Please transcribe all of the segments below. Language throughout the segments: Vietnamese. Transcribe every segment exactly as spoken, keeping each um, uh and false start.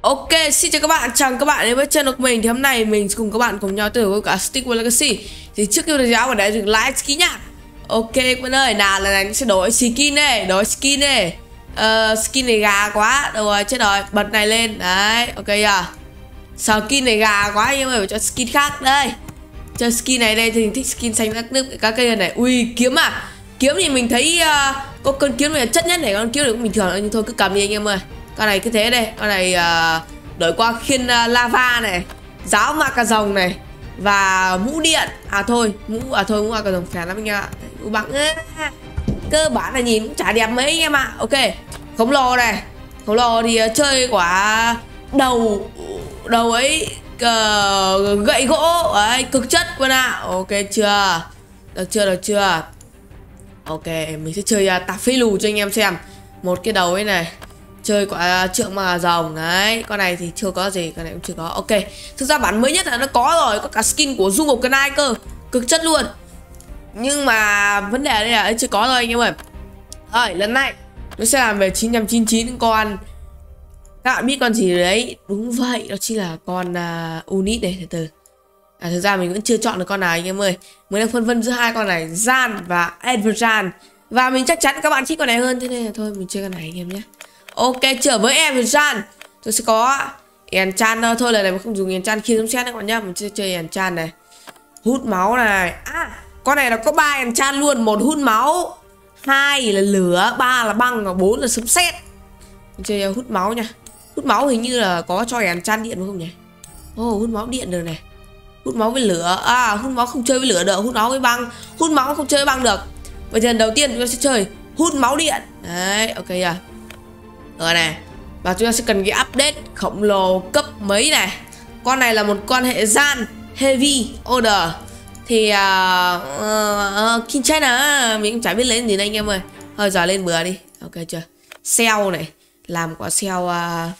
Ok, xin chào các bạn, chào các bạn đến với channel của mình. Thì hôm nay mình cùng các bạn cùng nhau tới với cả Stick War Legacy. Thì trước khi video vào đây dừng like skin nhá. Ok các bạn ơi, nào lần này mình sẽ đổi skin này, đổi skin này. uh, Skin này gà quá, đâu rồi, chết rồi, bật này lên, đấy, ok à. Skin này gà quá, nhưng mà phải cho skin khác, đây. Cho skin này đây thì thích skin xanh các nước, các cây này. Ui, kiếm à, kiếm thì mình thấy uh, có con kiếm này là chất nhất này, con kiếm này cũng bình thường, nhưng thôi cứ cầm đi anh em ơi. Con này cứ thế đây, con này uh, đổi qua khiên uh, lava này, giáo ma cà rồng này và mũ điện. À thôi, mũ à thôi mũ ma cà rồng phèn lắm anh em ạ. Mũ bằng cơ bản là nhìn cũng chả đẹp mấy anh em ạ. Ok, khổng lồ này, khổng lồ thì uh, chơi quả đầu đầu ấy uh, gậy gỗ ấy, cực chất quân ạ. Ok chưa, được chưa, được chưa. Ok, mình sẽ chơi uh, tạp phí lù cho anh em xem. Một cái đầu ấy này, chơi quả trượng ma rồng đấy, con này thì chưa có gì, con này cũng chưa có. Ok, thực ra bản mới nhất là nó có rồi, có cả skin của du mục Knight cơ, cực chất luôn. Nhưng mà vấn đề đây là ấy chưa có rồi anh em ơi. Rồi lần này nó sẽ làm về chín trăm chín mươi chín con. Các bạn biết con gì đấy? Đúng vậy, đó chính là con uh, unit này. Từ từ à, thực ra mình vẫn chưa chọn được con nào anh em ơi, mới đang phân vân giữa hai con này, Jan và Everjan, và mình chắc chắn các bạn thích con này hơn, thế nên là thôi mình chơi con này anh em nhé. Ok, trở với Everjan tôi sẽ có Enchant thôi. Thôi lần này mình không dùng Enchant khi giống xét các bạn nhá, mình sẽ chơi Enchant này, hút máu này. À, con này là có ba Enchant luôn, một hút máu, hai là lửa, ba là băng và bốn là sấm sét. Mình chơi hút máu nha. Hút máu hình như là có cho Enchant điện đúng không nhỉ? Ồ, oh, hút máu điện được này, hút máu với lửa. À, hút máu không chơi với lửa được, hút máu với băng. Hút máu không chơi với băng được. Vậy thì lần đầu tiên chúng ta sẽ chơi hút máu điện. Đấy, ok à. Rồi này, và chúng ta sẽ cần cái update khổng lồ cấp mấy này. Con này là một con hệ gian Heavy Order. Thì uh, uh, King China mình cũng chả biết lên gì đây anh em ơi. Thôi giờ lên bừa đi. Ok chưa. Cell này, làm quả cell uh,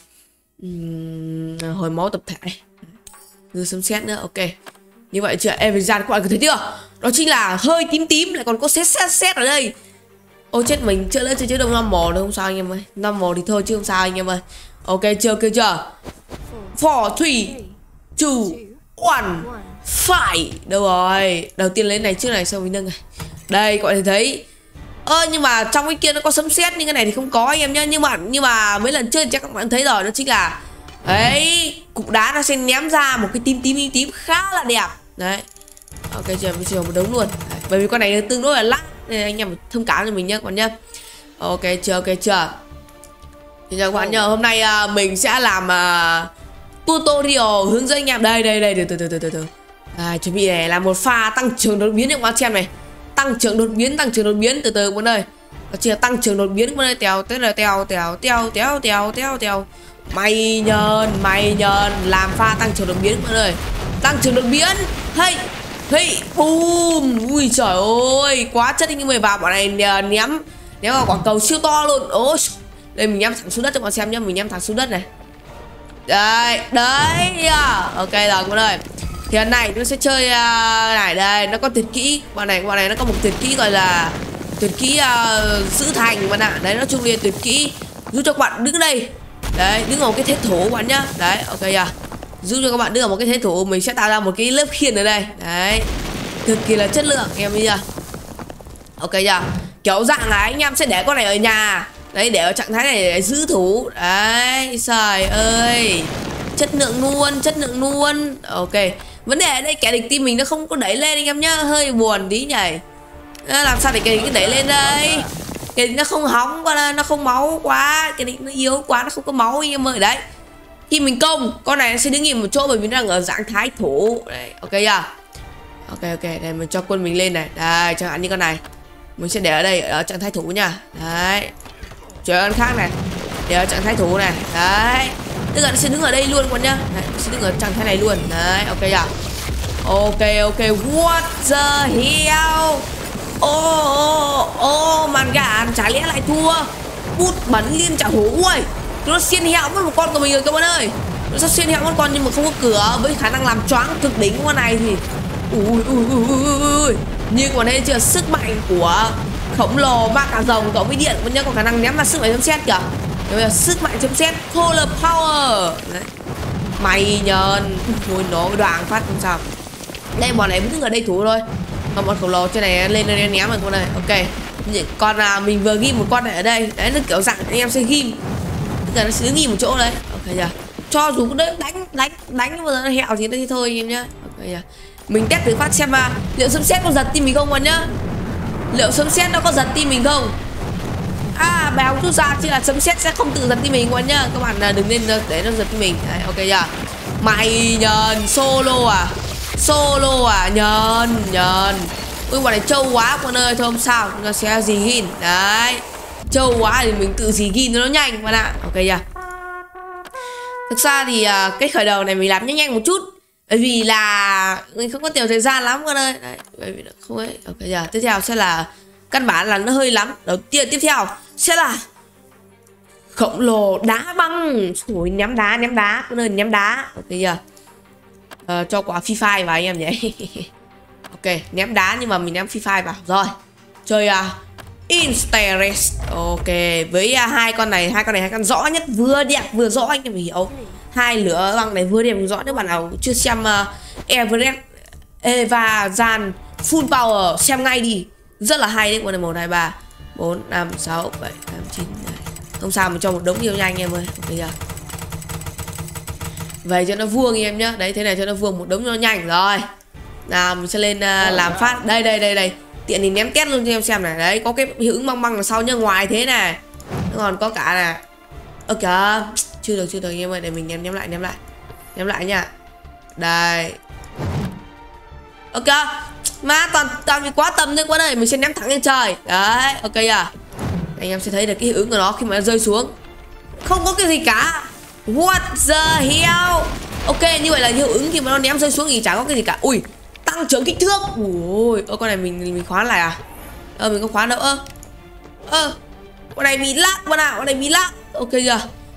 um, hồi máu tập thể, dư sấm sét nữa. Ok, như vậy chưa. Everjan các bạn có thấy chưa, đó chính là hơi tím tím, lại còn có sét sét sét ở đây. Ôi chết, mình chưa lên chơi chơi đông normal đâu, không sao anh em ơi. Normal thì thôi chứ không sao anh em ơi. Ok chưa, ok chưa. Four, three, two, one, five. Đâu rồi, đầu tiên lấy này trước này, xong mình nâng này. Đây các bạn thấy. Ơ nhưng mà trong cái kia nó có sấm sét, nhưng cái này thì không có anh em nhá. Nhưng mà nhưng mà mấy lần chơi chắc các bạn thấy rồi, đó chính là đấy, cục đá nó sẽ ném ra một cái tím tím tím, tím khá là đẹp. Đấy. Ok chưa, mình chơi một đống luôn. Đấy. Bởi vì con này tương đối là lắc nên anh em phải thông cảm cho mình nhé các bạn nhé. Ok chưa, ok chưa. Thì các bạn nhớ hôm nay uh, mình sẽ làm uh, tutorial hướng dẫn anh em. Đây đây đây, từ từ từ từ từ từ. À, chuẩn bị để làm một pha tăng trưởng đột biến cho các bạn xem này. Tăng trưởng đột biến, tăng trưởng đột biến từ từ các bạn ơi. Đó chỉ là tăng trưởng đột biến các bạn ơi. Tèo tới là tèo tèo tèo tèo tèo tèo tèo. Mày nhờn, mày nhờn, làm pha tăng trưởng đột biến các bạn ơi. Tăng trưởng đột biến. Hey, hey, boom. Ui trời ơi, quá chất anh em ơi. Vào bọn này ném ném vào quả cầu siêu to luôn. Ôi, đây mình ném thẳng xuống đất cho các bạn xem nhá. Mình ném thẳng xuống đất này. Đây, đấy yeah. Ok rồi các bạn ơi. Thì lần này chúng sẽ chơi uh, này đây, nó có tuyệt kỹ. Bọn này bọn này nó có một tuyệt kỹ gọi là tuyệt kỹ uh, giữ thành bạn ạ. Đấy, nói chung là tuyệt kỹ giúp cho các bạn đứng đây. Đấy, đứng ở một cái thế thủ các bạn nhá. Đấy, ok chưa. Giúp cho các bạn đứng ở một cái thế thủ, mình sẽ tạo ra một cái lớp khiên ở đây. Đấy, cực kỳ là chất lượng em bây giờ. Ok chưa. Kiểu dạng là anh em sẽ để con này ở nhà. Đấy, để ở trạng thái này để giữ thủ. Đấy, trời ơi, chất lượng luôn, chất lượng luôn. Ok, vấn đề ở đây kẻ địch team mình nó không có đẩy lên anh em nhá, hơi buồn tí nhỉ. À, làm sao để kẻ địch đẩy lên đây. Kẻ địch nó không hóng quá, nó không máu quá, kẻ địch nó yếu quá, nó không có máu anh em ơi. Đấy, khi mình công con này nó sẽ đứng im một chỗ bởi vì nó đang ở trạng thái thủ. Đấy, ok chưa. Ok ok, đây mình cho quân mình lên này. Đây, chẳng hạn như con này mình sẽ để ở đây ở trạng thái thủ nha. Đấy, chơi con khác này để ở trạng thái thủ này. Đấy, tức là nó sẽ đứng ở đây luôn con nhá. Đấy, nó sẽ đứng ở trạng thái này luôn. Đấy, ok chưa. Ok ok, what the hell. Ô ô ô, màn gà chả lẽ lại thua. Bút bắn liên trả hổ. Ui, nó xiên hẹo mất một con của mình rồi các bạn ơi. Nó sẽ xiên hẹo mất con nhưng mà không có cửa, với khả năng làm choáng cực đỉnh con này thì ui ui ui ui. Nhưng còn đây chưa, sức mạnh của khổng lồ ma cà rồng cộng với điện vẫn nhớ có khả năng ném ra sức mạnh sấm sét kìa. Bây giờ sức mạnh chấm xét Polar Power. Đấy. Mày nhờn. Ui nó đoàn phát không sao. Đây bọn này vẫn ở đây thủ thôi. Còn bọn khổng lồ trên này lên đây ném rồi con này. Ok. Còn là mình vừa ghim một con này ở đây. Đấy nó kiểu dạng anh em sẽ ghim. Tức là nó sẽ ghim một chỗ đấy. Ok chưa? Cho dù nó đánh đánh đánh mà nó hẹo thì nó thì thôi anh em nhá. Ok chưa? Mình test thử phát xem mà liệu sấm sét có giật tim mình không bạn nhá. Liệu sấm sét nó có giật tim mình không? À bài học rút ra chứ là sấm sét sẽ không tự giật tim mình bạn nhá. Các bạn là đừng nên để nó giật tim mình. Đấy, ok chưa? Mày nhờn solo à? Solo à? Nhờn nhờn. Ui bọn này trâu quá con ơi, thôi không sao, chúng ta sẽ dì gin. Đấy. Trâu quá thì mình tự dì gin nó nhanh bạn ạ. Ok chưa? Thực ra thì uh, cái khởi đầu này mình làm nhanh nhanh một chút. Bởi vì là mình không có nhiều thời gian lắm con ơi. Đấy, bởi vì không ấy. Ok chưa? Tiếp theo sẽ là căn bản là nó hơi lắm. Đầu tiên tiếp theo sẽ là khổng lồ đá băng. Ui, ném đá ném đá con ơi, ném đá. Ok chưa? Uh, cho quả Free Fire vào anh em nhỉ. Ok, ném đá nhưng mà mình ném Free Fire vào. Rồi. Chơi uh, Insta-Race. Ok, với uh, hai con này, hai con này hai con rõ nhất, vừa đẹp vừa rõ anh em hiểu. Hai lửa băng này vừa đẹp vừa rõ. Nếu bạn nào chưa xem uh, Everest Eva Gian Full Power xem ngay đi. Rất là hay đấy con này. Một, hai, ba, bốn, năm, sáu, bảy, tám, chín. Không sao mà cho một đống nhiều nha anh em ơi. Ok chưa? Vậy cho nó vuông anh em nhá. Đấy thế này cho nó vuông một đống cho nó nhanh rồi. Nào mình sẽ lên uh, làm phát. Đây đây đây đây. Tiện thì ném test luôn cho em xem này. Đấy có cái hiệu ứng băng băng ở sau nhá. Ngoài thế này nó còn có cả là ơ kìa. Chưa được chưa được anh em ơi. Để mình ném ném lại ném lại. Ném lại nha. Đây. Ok. Má toàn toàn bị quá tầm thôi quá ơi. Mình sẽ ném thẳng lên trời. Đấy ok à. Anh em sẽ thấy được cái hiệu ứng của nó khi mà nó rơi xuống. Không có cái gì cả. What the hell. Ok như vậy là hiệu ứng khi mà nó ném rơi xuống thì chả có cái gì cả. Ui tăng trưởng kích thước. Ui ơ con này mình mình khóa lại à. Ơ mình có khóa đâu. Ơ ơ con này bị lag con nào. Con này bị lag. Ok chưa.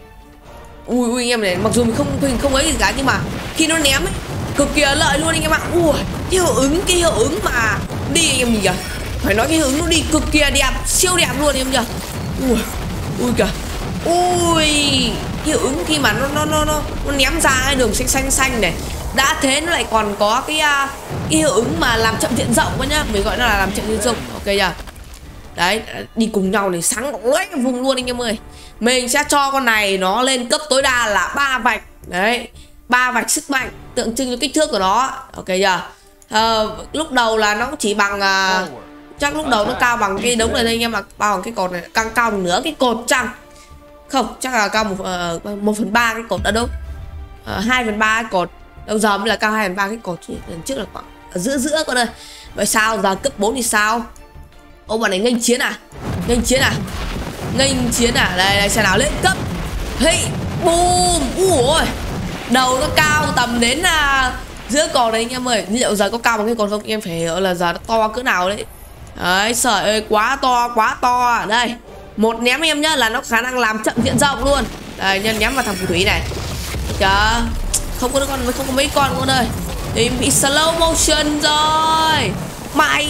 Ui ui anh em này. Mặc dù mình không mình không ấy gì cả nhưng mà khi nó ném ấy cực kỳ lợi luôn anh em ạ. Ui cái hiệu ứng cái hiệu ứng mà đi anh em nhìn kìa. Phải nói cái hiệu ứng nó đi cực kỳ đẹp. Siêu đẹp luôn anh em nhỉ. Ui ui kìa. Ui hiệu ứng khi mà nó nó nó nó, nó ném ra cái đường xanh xanh xanh này. Đã thế nó lại còn có cái uh, cái hiệu ứng mà làm chậm diện rộng quá nhá. Mình gọi nó là làm chậm diện rộng. Ok chưa. Đấy đi cùng nhau này sáng lóe vùng luôn anh em ơi. Mình sẽ cho con này nó lên cấp tối đa là ba vạch. Đấy ba vạch sức mạnh tượng trưng cho kích thước của nó. Ok chưa. uh, Lúc đầu là nó cũng chỉ bằng uh, chắc lúc đầu nó cao bằng cái đống này thôi anh em, mà bao bằng cái cột này càng cao bằng nửa cái cột chăng. Không chắc là cao một uh, một phần ba cái cột ở đâu. Hai uh, phần ba cái cột. Đâu giờ mới là cao hai phần ba cái cột chứ. Lần trước là khoảng ở giữa giữa con ơi. Vậy sao giờ cấp bốn thì sao. Ô bọn này nghênh chiến à. Nghênh chiến à. Nghênh chiến à. Đây đây xem nào lên cấp. Hey boom. Ui đầu nó cao tầm đến uh, giữa cột đấy anh em ơi. Liệu giờ có cao bằng cái cột không anh em phải hiểu là giờ nó to cỡ nào đấy. Đấy trời ơi quá to quá to. Đây một ném em nhá là nó khả năng làm chậm diện rộng luôn. Đây nhân ném vào thằng phù thủy này. Kìa. Không có con không có mấy con con ơi. Thì bị slow motion rồi. Mày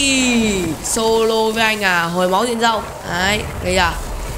solo với anh à. Hồi máu diện rộng. Đấy đây à.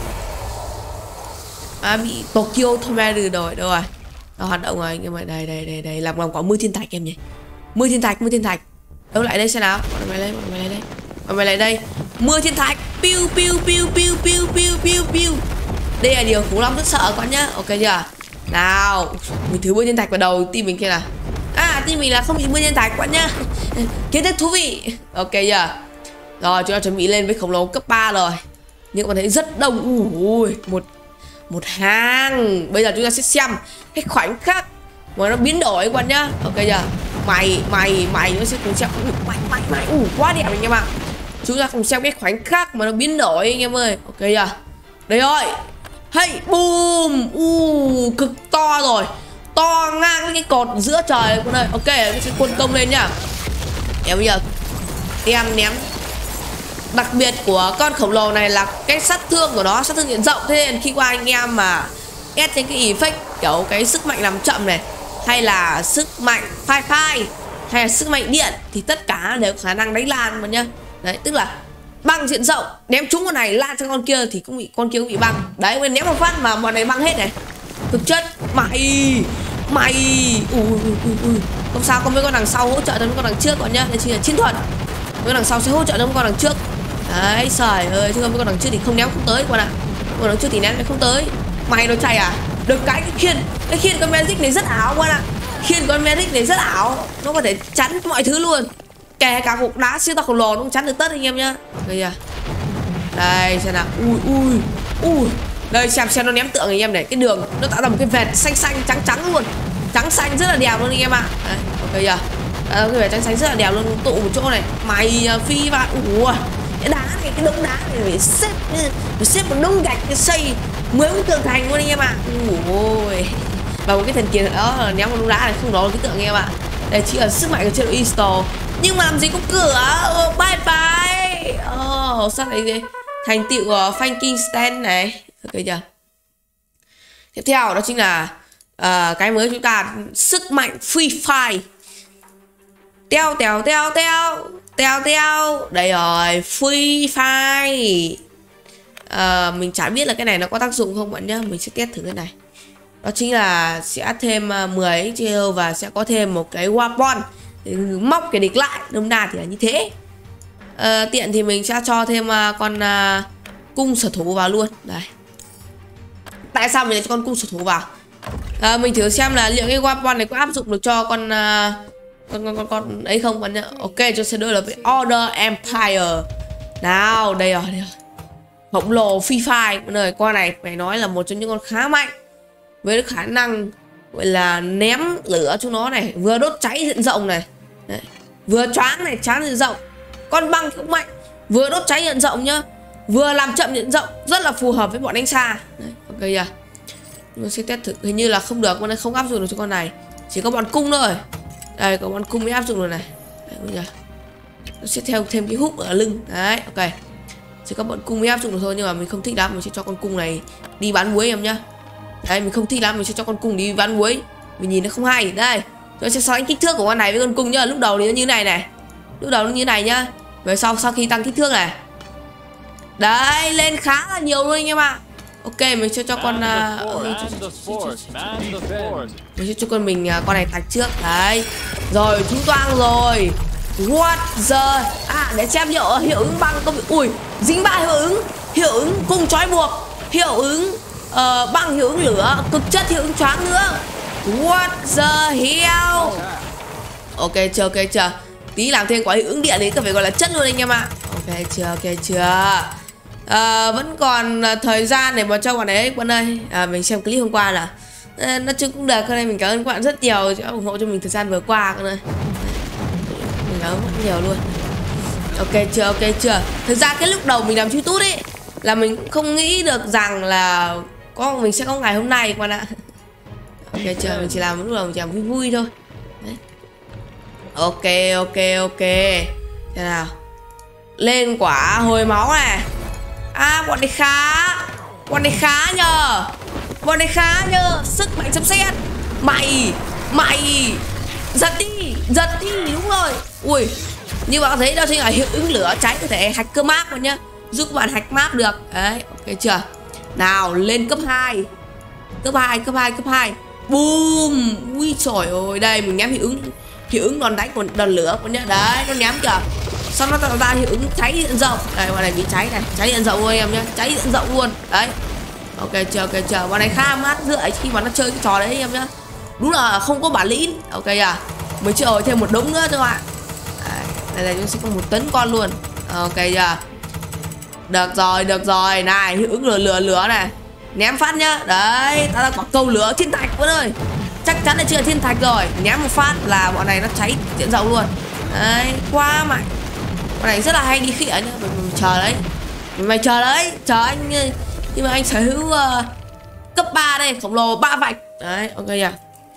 À bị Tokyo Tornado rồi. Đâu rồi. Nó hoạt động rồi anh em ơi. Đây đây đây đây. Làm làm quả mưa thiên thạch em nhỉ. Mưa thiên thạch mưa thiên thạch. Đâu lại đây xem nào. Bọn mày lên bọn mày lên đây. Bọn mày lại đây. Mưa thiên thạch. Piu piu piu piu piu piu piu piu. Đây là điều khủng long rất sợ con nhá. Ok chưa. Nào mình thử mưa thiên thạch vào đầu team mình kia nào. À team mình là không bị mưa thiên thạch quá nhá. Kiến thức thú vị. Ok chưa. Rồi chúng ta chuẩn bị lên với khổng lồ cấp ba rồi. Nhưng mà thấy rất đông. Ui một một hàng. Bây giờ chúng ta sẽ xem cái khoảnh khắc mà nó biến đổi quan nhá. Ok chưa. Mày mày mày nó sẽ cùng xem. Mày mày mày ủ quá đẹp anh em ạ. Chúng ta cùng xem cái khoảnh khắc mà nó biến đổi anh em ơi. Ok chưa. Đây rồi. Hey boom. U cực to rồi. To ngang với cái cột giữa trời con ơi. Ok nó sẽ quân công lên nhá. Em bây giờ em ném. Đặc biệt của con khổng lồ này là cái sát thương của nó, sát thương diện rộng. Thế nên khi qua anh em mà ép trên cái effect kiểu cái sức mạnh làm chậm này, hay là sức mạnh phai phai, hay là sức mạnh điện, thì tất cả đều có khả năng đánh lan mà nhá. Đấy tức là băng diện rộng, ném trúng con này lan sang con kia thì cũng bị con kia cũng bị băng. Đấy, mình ném một phát mà bọn này băng hết này. Thực chất mày mày ui ui ui ui không sao, có mấy con đằng sau hỗ trợ cho mấy con đằng trước còn nhá, đây chỉ là chiến thuật. Mấy con đằng sau sẽ hỗ trợ cho mấy con đằng trước. Đấy, trời ơi, chứ không mấy con đằng trước thì không ném không tới con ạ. Con đằng trước thì ném không tới. Mày nó chạy à? Được cái cái khiên, cái khiên con magic này rất ảo con ạ. Khiên con magic này rất ảo, nó có thể chắn mọi thứ luôn. Kể cả cục đá siêu to khổng lồ nó cũng chắn được tất anh em nhá. Đây à. Đây xem nào. Ui ui ui. Đây xem xem nó ném tượng anh em này, cái đường nó tạo ra một cái vệt xanh xanh trắng trắng luôn. Trắng xanh rất là đẹp luôn anh em ạ. À. Ok giờ. À, cái vệt trắng xanh rất là đẹp luôn, tụ một chỗ này. Mày phi vào. Ủa. Cái đá này, cái đống đá này phải xếp phải xếp một đống gạch để xây mười bức tường thành luôn anh em ạ. Ui. Và một cái thần kiến đó là ném một đống đá này không đó là cái tượng anh em ạ. Đây chỉ là sức mạnh của chế độ install. Nhưng mà làm gì có cửa. Oh, bye bye. Oh, sao lại gì? Thành tựu uh, Franking Stand này. Ok chưa? Tiếp theo đó chính là uh, cái mới chúng ta, sức mạnh Free Fire. Teo teo teo teo teo teo. Đây rồi, Free Fire. uh, Mình chả biết là cái này nó có tác dụng không bạn nhá. Mình sẽ test thử cái này. Đó chính là sẽ thêm uh, mười chiêu và sẽ có thêm một cái weapon để móc cái địch lại. Đâm ra thì là như thế. uh, Tiện thì mình sẽ cho thêm uh, con uh, cung sở thủ vào luôn. Đây. Tại sao mình lại cho con cung sở thủ vào? À, mình thử xem là liệu cái weapon này có áp dụng được cho con uh, con, con con con ấy không bạn nhá. Ok, cho sẽ đối là với Order Empire. Nào, đây rồi, đây rồi. Khổng lồ Free Fire. Bạn ơi, con này phải nói là một trong những con khá mạnh, với khả năng gọi là ném lửa chúng nó này, vừa đốt cháy diện rộng này. Đấy. Vừa choáng này, choáng diện rộng. Con băng cũng mạnh, vừa đốt cháy diện rộng nhá, vừa làm chậm diện rộng, rất là phù hợp với bọn đánh xa. Đấy, ok chưa? Mình sẽ test thử, hình như là không được, con này không áp dụng được cho con này, chỉ có bọn cung thôi. Đây, có bọn cung mới áp dụng được này. Đấy, bây giờ nó sẽ theo thêm cái hút ở lưng. Đấy, ok. Chỉ có bọn cung mới áp dụng được thôi, nhưng mà mình không thích lắm, mình sẽ cho con cung này đi bán muối em nhá. Đấy, mình không thích lắm, mình sẽ cho con cung đi bán muối. Mình nhìn nó không hay. Đây, tôi sẽ so sánh kích thước của con này với con cung nhá. Lúc đầu thì nó như này này. Lúc đầu nó như này nhá. Về sau sau khi tăng kích thước này. Đấy, lên khá là nhiều luôn anh em ạ. Ok, mình sẽ cho con uh, mình sẽ cho con mình uh, con này tạch trước. Đấy. Rồi, chúng toang rồi. What the. À, để xem hiệu hiệu ứng băng có bị. Ui, dính ba hiệu ứng. Hiệu ứng cung trói buộc, hiệu ứng uh, băng, hiệu ứng lửa, cực chất, hiệu ứng choáng nữa. What the hell. Ok chưa, ok chưa. Tí làm thêm quả hiệu ứng điện đấy cần phải gọi là chất luôn anh em ạ. Ok chưa, ok chưa. À, vẫn còn thời gian để mà cho bạn ấy bạn ơi. À, mình xem clip hôm qua là à, nói chung cũng được. Hôm nay mình cảm ơn các bạn rất nhiều đã ủng hộ cho mình thời gian vừa qua con ơi. Mình cảm ơn rất nhiều luôn. Ok chưa, ok chưa. Thực ra cái lúc đầu mình làm YouTube ấy là mình cũng không nghĩ được rằng là có mình sẽ có ngày hôm nay các bạn ạ. Ok chưa, mình chỉ làm lúc đầu mình chỉ làm vui vui thôi. Đấy. Ok ok ok. Thế nào. Lên quả hồi máu này. À, bọn này khá. Bọn này khá nhờ. Bọn này khá nhờ. Sức mạnh sấm sét. Mày Mày giật đi. Giật đi, đúng rồi. Ui, như bạn thấy đó chính là hiệu ứng lửa cháy, có thể hack cơ map luôn nhá, giúp các bạn hack map được. Đấy, ok chưa. Nào, lên cấp hai. Cấp hai, cấp hai, cấp hai. Boom. Ui trời ơi, đây mình ném hiệu ứng hiệu ứng đòn đánh của đòn lửa con nhá. Đấy, nó ném kìa. Xong nó tạo ra hiệu ứng cháy diện rộng. Đây, bọn này bị cháy này, cháy diện rộng luôn em nhá, cháy diện rộng luôn. Đấy. Ok chưa, ok chưa. Bọn này khá mát rượi khi mà nó chơi cái trò đấy em nhá. Đúng là không có bản lĩnh. Ok à. Mới chưa hồi thêm một đống nữa các bạn. Đây là chúng sẽ có một tấn con luôn. Ok chưa. Được rồi, được rồi. Này, hiệu ứng lửa lửa lửa này. Ném phát nhá. Đấy, ta là quả cầu lửa thiên thạch các ơi. Chắc chắn là chưa thiên thạch rồi. Ném một phát là bọn này nó cháy diện rộng luôn. Đấy, quá mạnh. Bọn này rất là hay đi khịa nhá. Mình, mình chờ đấy. Mày chờ đấy. Chờ anh. Nhưng mà anh sở hữu uh, cấp ba đây, khổng lồ ba vạch. Đấy, ok chưa.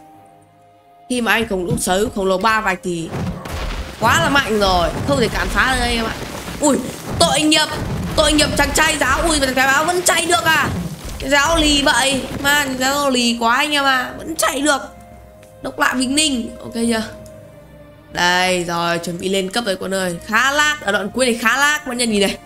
Khi mà anh khổng lồ sở hữu khổng lồ ba vạch thì quá là mạnh rồi, không thể cản phá được đây em ạ. Ui, tội nghiệp. Tội nghiệp chàng trai giáo. Ui, cái báo vẫn chạy được à. Cái giáo lì vậy. Mà giáo lì quá anh em à. Vẫn chạy được. Độc lạ Bình Ninh. Ok chưa. Đây rồi, chuẩn bị lên cấp rồi con ơi. Khá lát, ở đoạn cuối này khá lát. Bạn nhân gì này.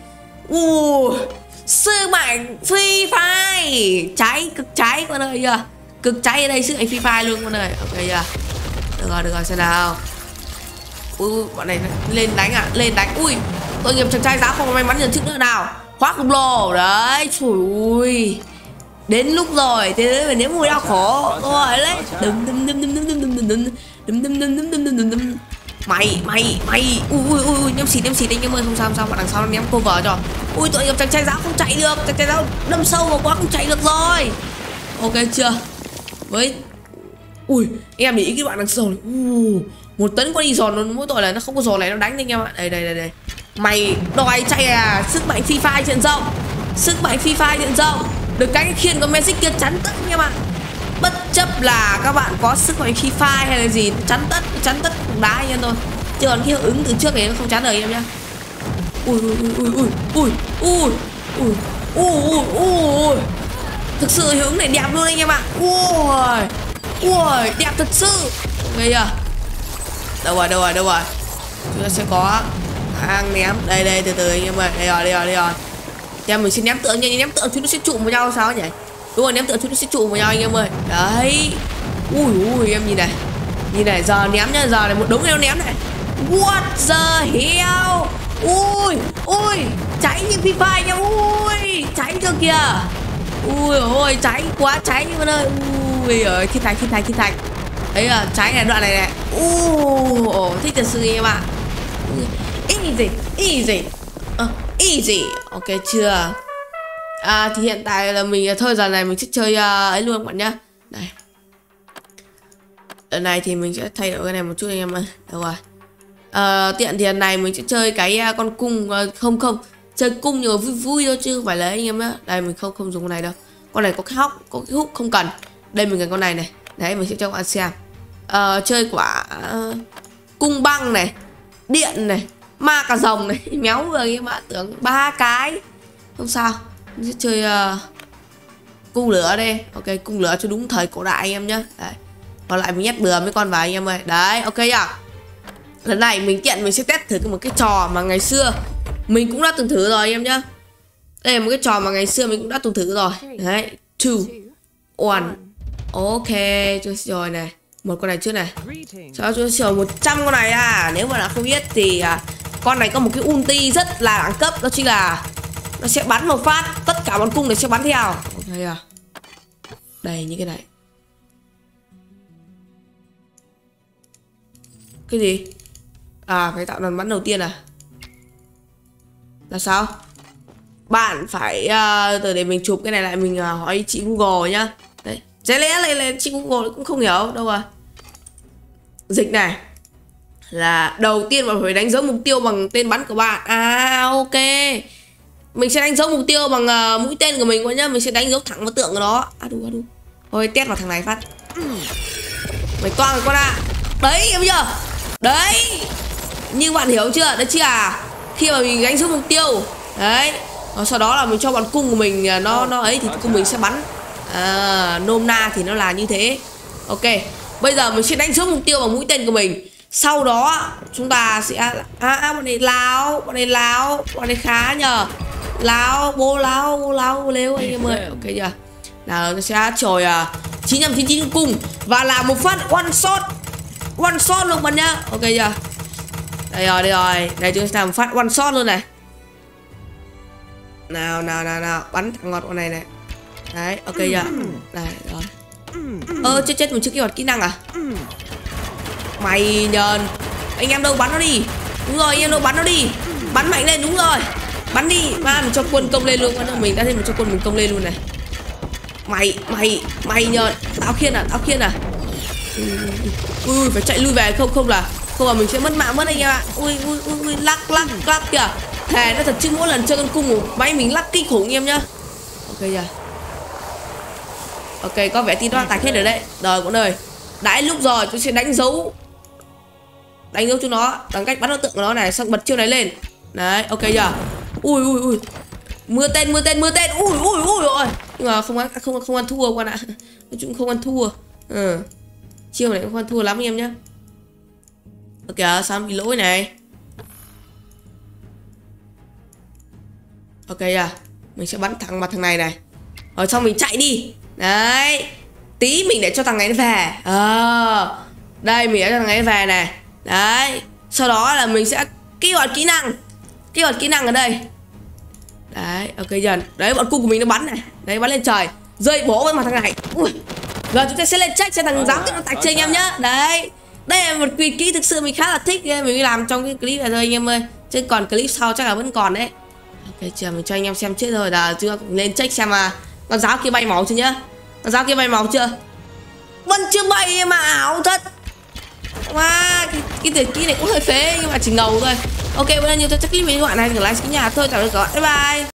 uh, sức mạnh Free Fire cháy, cực cháy con ơi chưa, cực cháy ở đây, sức mạnh Free Fire luôn con ơi. Ok chưa, được rồi, được rồi, xem nào. Ui, bọn này lên đánh à, lên đánh. Ui, tội nghiệp chàng trai giáo không có may mắn nhận chức nữa nào. Khóa khổng lồ đấy, trời ơi, đến lúc rồi, thế đấy phải nếm mùi đau khổ rồi đấy. Đừng đừng đừng đừng đừng đừng đừng đừng đừng đừng đừng đừng đừng đừng đừng đừng mày mày mày. Ui ui ui, nhắm xịt nhắm xịt anh em ơi, không sao không sao, bạn đằng sau nó ném cover cho. Ui, tội nghiệp chàng trai giáo không chạy được, chàng trai giáo đâm sâu vào quá không chạy được rồi. Ok chưa, với ui em để ý cái bạn đằng sau này. Uh, một tấn con đi giòn, mỗi tội là nó không có giòn này nó đánh anh em ạ. Đây đây đây đây, mày đòi chạy à? Sức mạnh Free Fire diện rộng, sức mạnh Free Fire diện rộng, được cái khiên con Magic kia chắn tất anh em ạ. Bất chấp là các bạn có sức mạnh Free Fire hay là gì, chắn tất chắn tất cũng đá anh em thôi, chứ còn cái hiệu ứng từ trước này nó không chắn được anh em nhá. Ui ui ui ui ui ui ui ui ui ui, thực sự hiệu ứng này đẹp luôn anh em ạ. Ui ui, đẹp thật sự. Bây giờ đâu rồi đâu rồi đâu rồi, chúng ta sẽ có hàng ném. Đây đây, từ từ anh em ơi, đây rồi đây rồi đây rồi. Em mình xin ném tượng nha, ném tượng chúng nó sẽ trụ vào nhau sao nhỉ? Đúng rồi, ném tượng chúng nó sẽ trụ vào nhau anh em ơi. Đấy. Ui ui, em nhìn này, nhìn này, giờ ném nhá, giờ này một đống heo ném này. What the hell? Ui ui, cháy như Free Fire nha. Ui, cháy chưa kìa. Ui ôi, cháy quá cháy anh ơi. Ui ơi, thiên thạch thiên thạch thiên thạch. Đấy là cháy này, đoạn này này. Ui, thích thật sự em ạ. Easy easy uh, easy. Ok chưa? À thì hiện tại là mình thôi, giờ này mình sẽ chơi uh, ấy luôn các bạn nhá. Này, lần này thì mình sẽ thay đổi cái này một chút anh em ơi. Đâu rồi? Uh, tiện thì lần này mình sẽ chơi cái uh, con cung. uh, Không không, chơi cung nhưng mà vui vui thôi chứ không phải là anh em á. Đây mình không không dùng con này đâu. Con này có cái hóc, có cái hút không cần. Đây mình cần con này này. Đấy, mình sẽ cho các bạn xem. uh, Chơi quả uh, cung băng này, điện này, ma cà rồng này, méo vừa các bạn tưởng ba cái. Không sao, mình sẽ chơi uh, cung lửa đây. Ok, cung lửa cho đúng thời cổ đại anh em nhá. Đấy, còn lại mình nhét bừa mấy con vào anh em ơi. Đấy, ok chưa? Lần này mình tiện mình sẽ test thử một cái trò mà ngày xưa mình cũng đã từng thử rồi anh em nhá. Đây là một cái trò mà ngày xưa mình cũng đã từng thử rồi. Đấy, two, one. Ok, chơi rồi này. Một con này trước này. Cho tôi sửa một trăm con này à. Nếu mà là không biết thì à, con này có một cái ulti rất là đẳng cấp. Đó chính là nó sẽ bắn một phát, tất cả bọn cung này sẽ bắn theo. Ok à. Đây, như cái này. Cái gì? À, phải tạo đòn bắn đầu tiên à? Là sao? Bạn phải uh, từ để mình chụp cái này lại, mình uh, hỏi chị Google nhá. Đấy, chả lẽ lại là chị Google cũng không hiểu đâu rồi. Dịch này là đầu tiên bạn phải đánh dấu mục tiêu bằng tên bắn của bạn. À ok, mình sẽ đánh dấu mục tiêu bằng uh, mũi tên của mình nhá. Mình sẽ đánh dấu thẳng vào tượng của nó. À đúng, à đúng. Thôi test vào thằng này phát. Mày toang rồi con ạ. À. Đấy, em chưa? Đấy, như bạn hiểu chưa? Đấy chứ à. Khi mà mình đánh dấu mục tiêu đấy, và sau đó là mình cho bọn cung của mình nó nó ấy thì cung mình sẽ bắn. À, nôm na thì nó là như thế. Ok, bây giờ mình sẽ đánh dấu mục tiêu bằng mũi tên của mình. Sau đó chúng ta sẽ à, à bọn này láo, bọn này láo, bọn này khá nhờ. Láo, bố láo, bố láo, bố lếu anh em ơi. Ok chưa? Nào nó sẽ trồi uh, chín trăm chín mươi chín cung và làm một phát one shot. One shot luôn bạn nhá. Ok chưa? Đây rồi, đây rồi. Đây chúng ta làm một phát one shot luôn này. Nào nào nào nào, bắn thằng ngọt con này này. Đấy, ok chưa? Đây rồi. Ơ chết chết, mình chưa kích hoạt kỹ năng à? Mày nhờn. Anh em đâu, bắn nó đi. Đúng rồi, anh em đâu, bắn nó đi. Bắn mạnh lên, đúng rồi. Bắn đi, mà mình cho quân công lên luôn. Mình đã thêm một cho quân mình công lên luôn này. Mày, mày, mày nhờn. Tao khiên à, tao khiên à. Ui, phải chạy lui về, không không là không là mình sẽ mất mạng mất anh em ạ. Ui ui ui, ui lắc lắc lắc kìa. Thề nó thật chứ mỗi lần chơi con cung máy mình lắc kinh khủng anh em nhá. Ok chưa? Ok, có vẻ tin nó tạch hết rồi đấy. Rồi mọi người, đã lúc rồi tôi sẽ đánh dấu đánh dấu cho nó bằng cách bắn đối tượng của nó này, xong bật chiêu này lên. Đấy, ok chưa? Ui ui ui, mưa tên mưa tên mưa tên. Ui ui ui rồi, nhưng mà không ăn không không ăn thua quan ạ. Nói chung không ăn thua. Ừ, chiêu này không ăn thua lắm anh em nhá. Ok, sao bị lỗi này. Ok à, mình sẽ bắn thẳng mặt thằng này này. Rồi xong mình chạy đi. Đấy. Tí mình để cho thằng này nó về. Ờ. Đây mình để cho thằng này nó về này. Đấy. Sau đó là mình sẽ kích hoạt kỹ năng. Kích hoạt kỹ năng ở đây. Đấy, ok dần. Đấy, bọn cung của mình nó bắn này. Đấy, bắn lên trời. Rơi bố với mặt thằng này. Ui. Giờ chúng ta sẽ lên check xem thằng giáo nó tạch cho anh em nhá. Đấy. Đây là một kỳ kỹ thực sự mình khá là thích. Mình mới làm trong cái clip này thôi anh em ơi. Chứ còn clip sau chắc là vẫn còn đấy. Ok, chờ mình cho anh em xem trước rồi. Là chưa lên check xem mà con giáo kia bay máu chưa nhá. Con giáo kia bay máu chưa? Vẫn chưa bay mà ảo thật. Wow, cái, cái tuyệt kỹ này cũng hơi phế nhưng mà chỉ ngầu thôi. Ok, bây giờ nhiều tôi chắc clip với các bạn này, like cái nhà thôi, chào các bạn, bye bye.